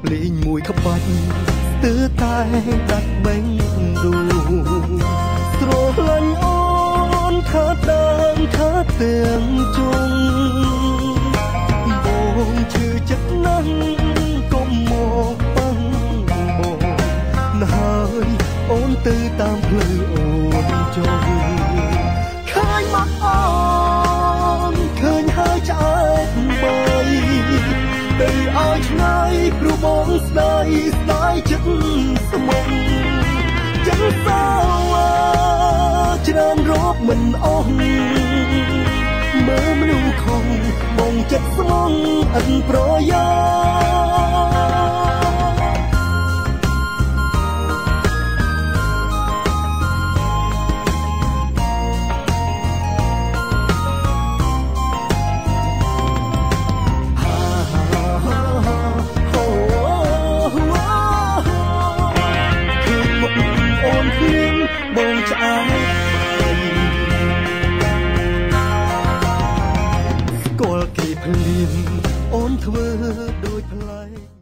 លេងមួយក្បាច់ស្ទើរតែដាច់បេងដូស្រលាញ់អូនថាដើមថាទាំងជុំបងឈឺចិត្តណាស់កុំមកបាំងបងណាហើយអូនទៅតាមផ្លូវអូនចុងឃើញមកអូនឃើញហើយឆ្អែតបីទៅឲ្យឆ្ងាយព្រោះបងស្ដាយចិត្តស្មុំចឹងសោច្រើនរកមិនអស់មើលមនុស្សខំបងចិត្តស្មងអិនប្រយោបងឆ្អែតស្គាល់គេភ្លាមអូនធ្វើដូចប្លែក